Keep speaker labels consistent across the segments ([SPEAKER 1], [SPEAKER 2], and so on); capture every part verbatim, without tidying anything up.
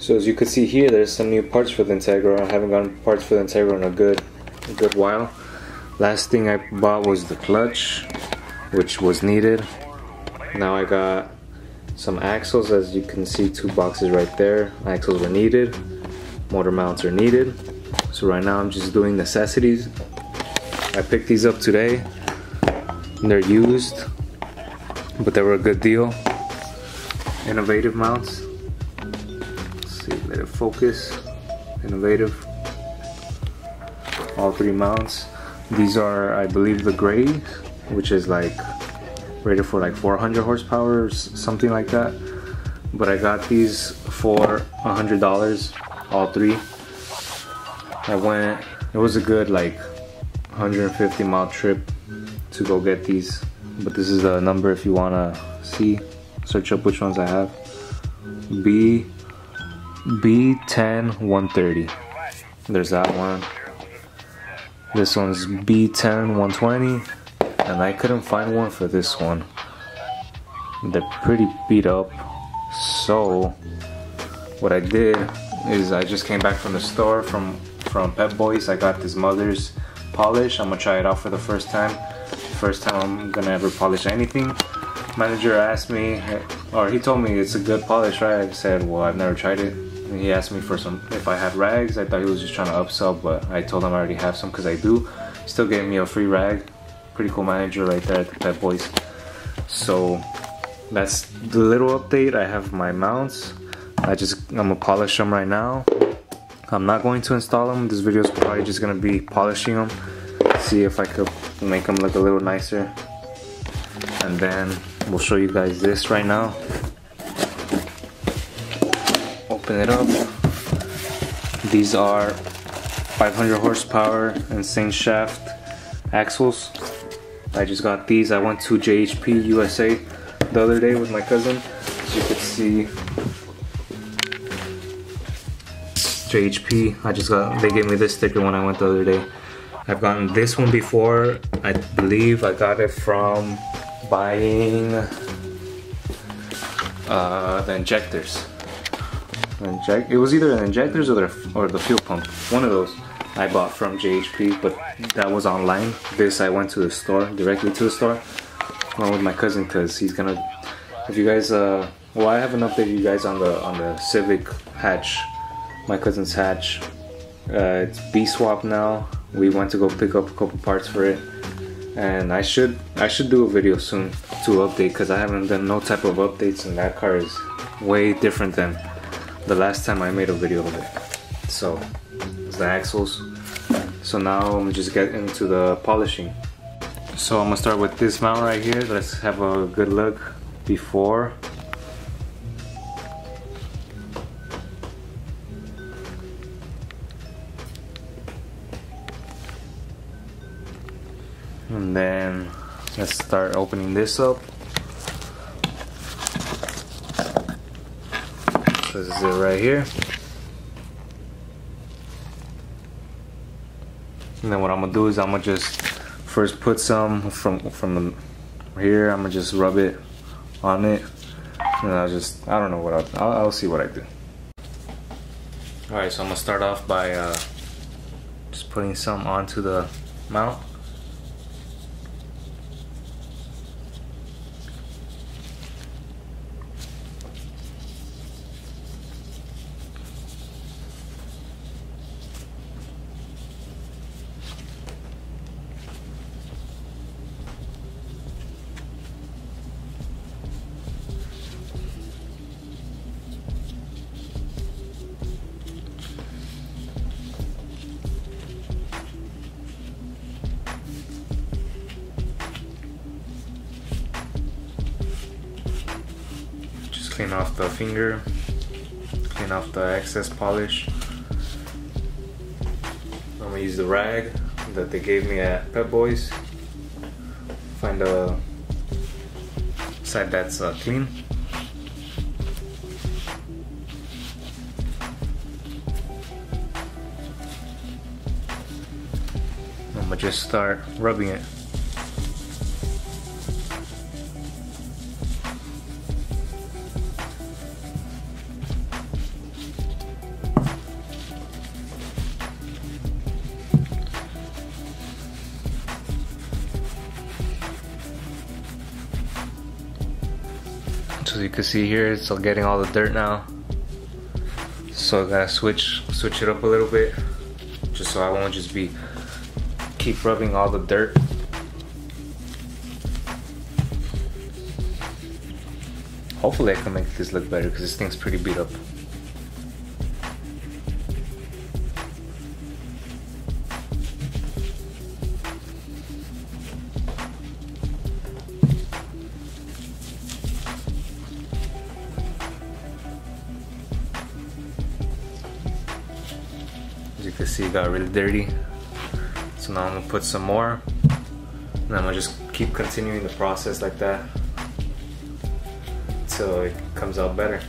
[SPEAKER 1] So as you can see here, there's some new parts for the Integra. I haven't gotten parts for the Integra in a good, a good while. Last thing I bought was the clutch, which was needed. Now I got some axles. As you can see, two boxes right there. Axles were needed. Motor mounts are needed. So right now I'm just doing necessities. I picked these up today. They're used, but they were a good deal. Innovative mounts. Let's see, let it focus. Innovative. All three mounts. These are, I believe, the gray, which is like rated for like four hundred horsepower or something like that. But I got these for a hundred dollars, all three. I went, it was a good like one hundred fifty mile trip to go get these, but this is the number if you want to see, search up which ones I have. B B ten one thirty. There's that one. This one's B ten one twenty, and I couldn't find one for this one. They're pretty beat up. So what I did is I just came back from the store from from Pep Boys. I got this Mother's polish. I'm gonna try it out for the first time. First time I'm gonna ever polish anything. Manager asked me, or he told me it's a good polish, right? I said, well, I've never tried it. And he asked me for some, if I had rags. I thought he was just trying to upsell, but I told him I already have some because I do. He still gave me a free rag. Pretty cool manager right there at the Pep Boys. So that's the little update. I have my mounts. I just, I'm gonna polish them right now. I'm not going to install them. This video is probably just gonna be polishing them. See if I could make them look a little nicer. And then we'll show you guys this right now. Open it up. These are five hundred horsepower insane shaft axles. I just got these. I went to J H P U S A the other day with my cousin. As you can see, J H P. I just got, they gave me this sticker when I went the other day. I've gotten this one before. I believe I got it from buying uh, the injectors. Inject. It was either the injectors or the, or the fuel pump. One of those I bought from J H P, but that was online. This I went to the store, directly to the store. I went with my cousin because he's gonna. If you guys, uh, well, I haven't updated you guys on the on the Civic hatch, my cousin's hatch. Uh, it's B swap now. We went to go pick up a couple parts for it, and I should I should do a video soon to update because I haven't done no type of updates, and that car is way different than the last time I made a video of it. So it's the axles. So now I'm just getting into the polishing. So I'm gonna start with this mount right here. Let's have a good look before. And then let's start opening this up. This is it right here. And then what I'm gonna do is I'm gonna just first put some from from the here. I'm gonna just rub it on it, and I'll just I don't know what I'll I'll, I'll see what I do. All right, so I'm gonna start off by uh, just putting some onto the mount. Clean off the finger, clean off the excess polish. I'm gonna use the rag that they gave me at Pep Boys. Find a side that's uh, clean. I'm gonna just start rubbing it. So you can see here, it's all getting all the dirt now. So I gotta switch, switch it up a little bit, just so I won't just be keep rubbing all the dirt. Hopefully I can make this look better because this thing's pretty beat up. As you can see, it got really dirty. So now I'm gonna put some more, and I'm gonna just keep continuing the process like that until it comes out better.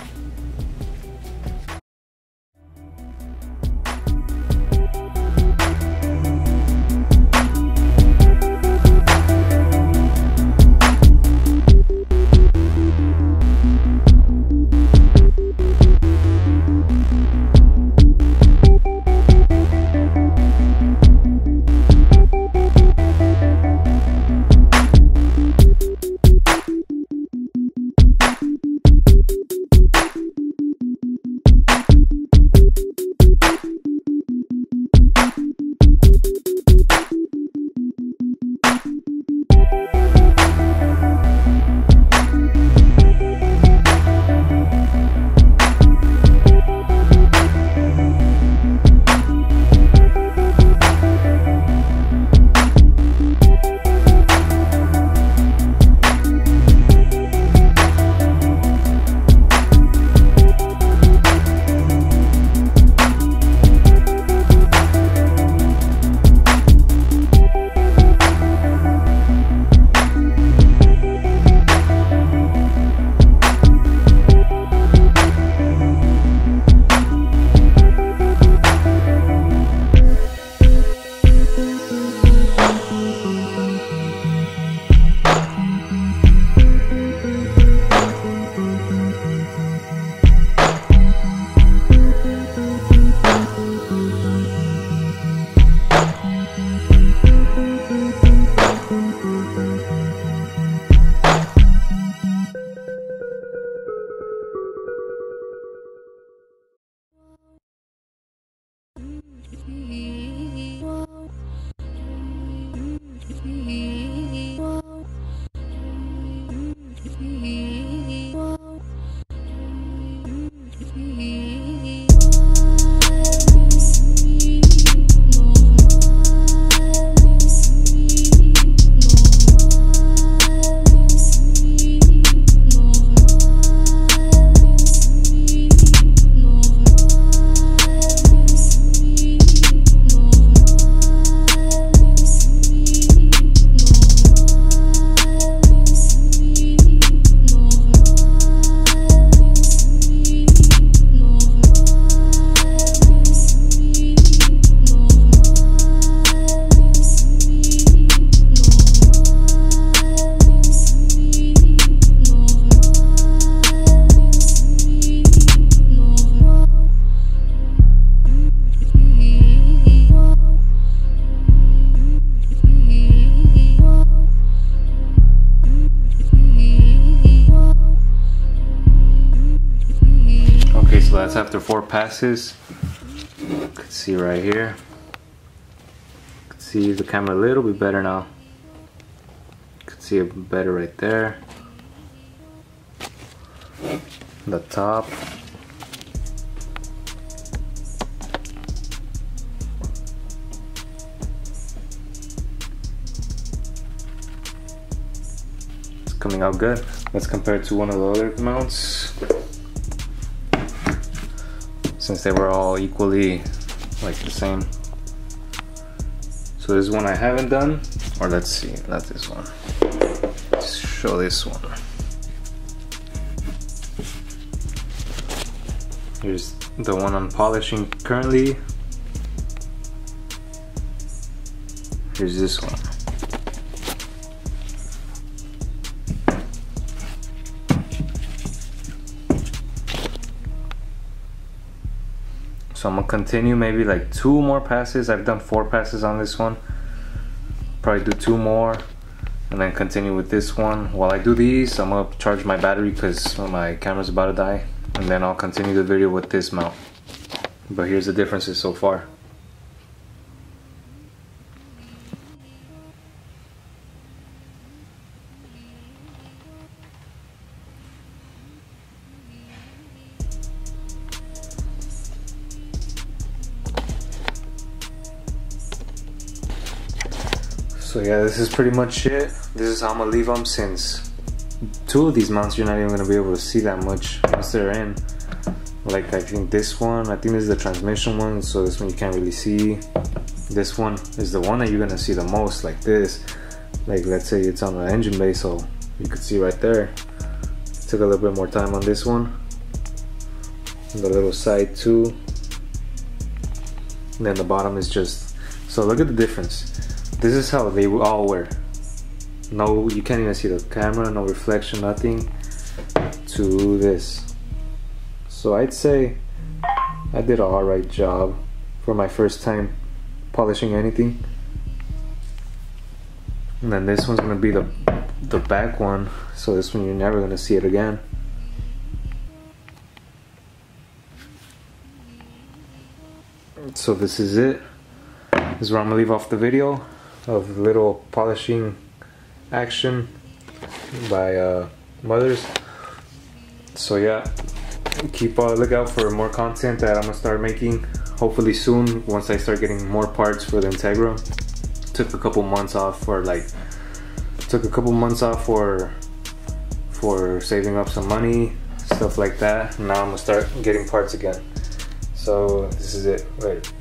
[SPEAKER 1] So that's after four passes. You can see right here. You can see the camera a little bit better now. You can see it better right there. The top. It's coming out good. Let's compare it to one of the other mounts, since they were all equally like the same. So this is one I haven't done, or let's see, not this one. Let's show this one. Here's the one I'm polishing currently. Here's this one. So I'm gonna continue maybe like two more passes. I've done four passes on this one. Probably do two more, and then continue with this one. While I do these, I'm gonna charge my battery because my camera's about to die, and then I'll continue the video with this mount. But here's the differences so far. So yeah, this is pretty much it. This is how I'm gonna leave them, since two of these mounts you're not even gonna be able to see that much once they're in. Like I think this one, I think this is the transmission one, so this one you can't really see. This one is the one that you're gonna see the most, like this. Like let's say it's on the engine bay, so you could see right there. Took a little bit more time on this one. And the little side too. And then the bottom is just, so look at the difference. This is how they all were. No, you can't even see the camera, no reflection, nothing, to this. So I'd say I did an alright job for my first time polishing anything. And then this one's gonna be the the back one, so this one you're never gonna see it again. So this is it. This is where I'm gonna leave off the video of little polishing action by uh, Mothers. So yeah, keep a lookout for more content that I'm gonna start making hopefully soon, once I start getting more parts for the Integra. Took a couple months off for like took a couple months off for for saving up some money, stuff like that. Now I'm gonna start getting parts again. So this is it, right?